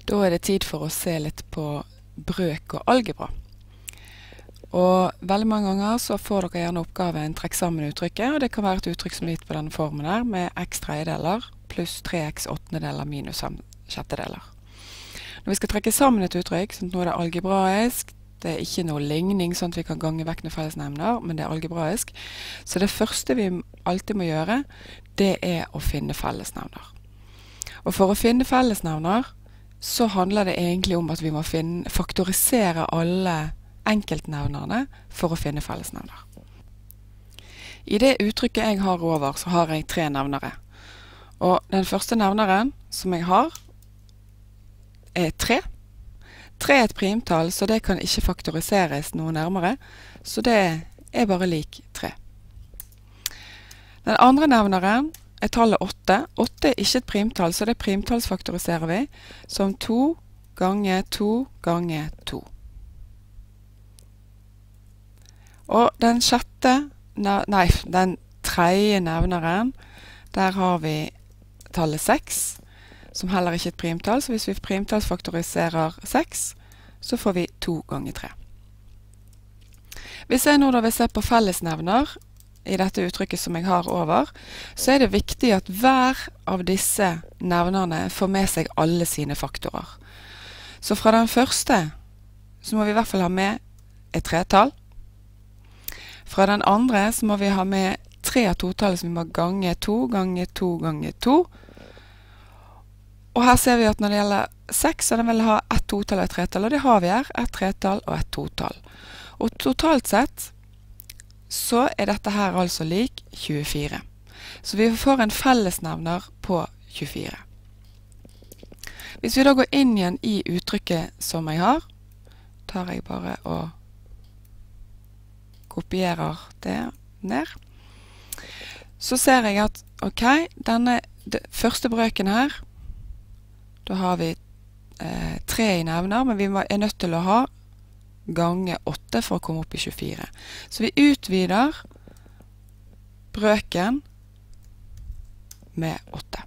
Da er det tid for å se litt på brøk og algebra. Og veldig mange ganger så får dere gjerne oppgaven trekk sammen uttrykket, og det kan være et uttrykk som er gitt på denne formen her, med x tredjedeler pluss 3x åttendedeler minus 5 sjettedeler. Når vi skal trekke sammen et uttrykk, sånn at nå er det algebraisk, det er ikke noe ligning sånn at vi kan gange vekk noen fellesnevner, men det er algebraisk. Så det første vi alltid må gjøre, det er å finne fellesnevner. Og for å finne fellesnevner, så handler det egentlig om at vi må faktorisere alle enkeltnevnerne for å finne fellesnevner. I det uttrykket jeg har over, så har jeg 3 nevnere. Og den første nevneren som jeg har, er 3. 3 er et primtall, så det kan ikke faktoriseres noe nærmere, så det er bare lik 3. Den andre nevneren er tallet 8. 8 er ikke et primtall, så det primtallsfaktoriserer vi som 2 ganger 2 ganger 2. Og den tredje nevneren, der har vi tallet 6, som heller ikke er et primtall, så hvis vi primtallsfaktoriserer 6, så får vi 2 ganger 3. Hvis jeg nå da vil se på fellesnevner i dette uttrykket som jeg har over, så er det viktig at hver av disse nevnerne får med seg alle sine faktorer. Så fra den første så må vi i hvert fall ha med et tretall. Fra den andre så må vi ha med 3 av totallet som vi må gange 2 ganger 2 ganger 2. Og her ser vi at når det gjelder 6, så den vil ha ett totall og et tretall, og det har vi her, ett tretall og et totall. Og totalt sett så er dette her altså lik 24. Så vi får en fellesnevner på 24. Hvis vi da går inn igjen i uttrykket som jeg har, tar jeg bare og kopierer det ned. Så ser jeg at, ok, denne første brøken her, da har vi 3 i nevner, men vi er nødt til å ha gange 8 for å komme opp i 24. Så vi utvider brøken med 8.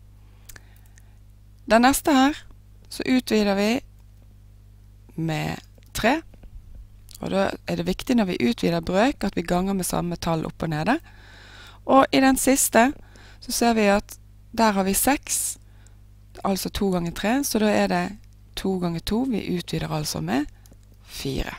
Den neste her, så utvider vi med 3. Og da er det viktig når vi utvider brøk at vi ganger med samme tall opp og nede. Og i den siste så ser vi at der har vi 6, altså 2 ganger 3, så da er det 2 ganger 2, vi utvider altså med 4.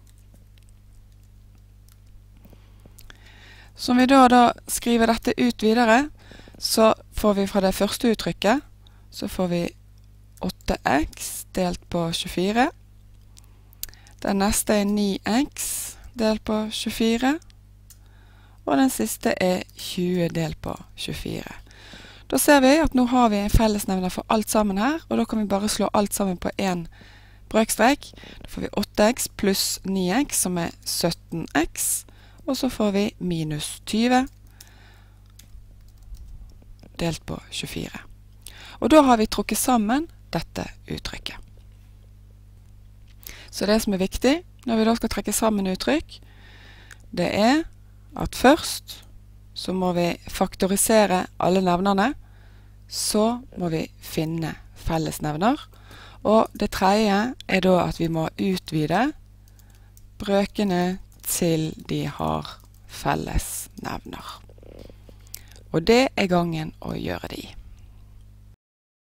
Som vi da skriver dette ut videre, så får vi fra det første uttrykket, så får vi 8x delt på 24. Den neste er 9x delt på 24. Og den siste er 20 delt på 24. Da ser vi at nå har vi en fellesnevner for alt sammen her, og da kan vi bare slå alt sammen på en brøkstrek. Da får vi 8x pluss 9x, som er 17x, og så får vi minus 20 delt på 24. Og da har vi trukket sammen dette uttrykket. Så det som er viktig når vi da skal trekke sammen uttrykk, det er at først så må vi faktorisere alle nevnerne, så må vi finne fellesnevner, og det tredje er da at vi må utvide brøkene til de har fellesnevner. Og det er gangen å gjøre det i.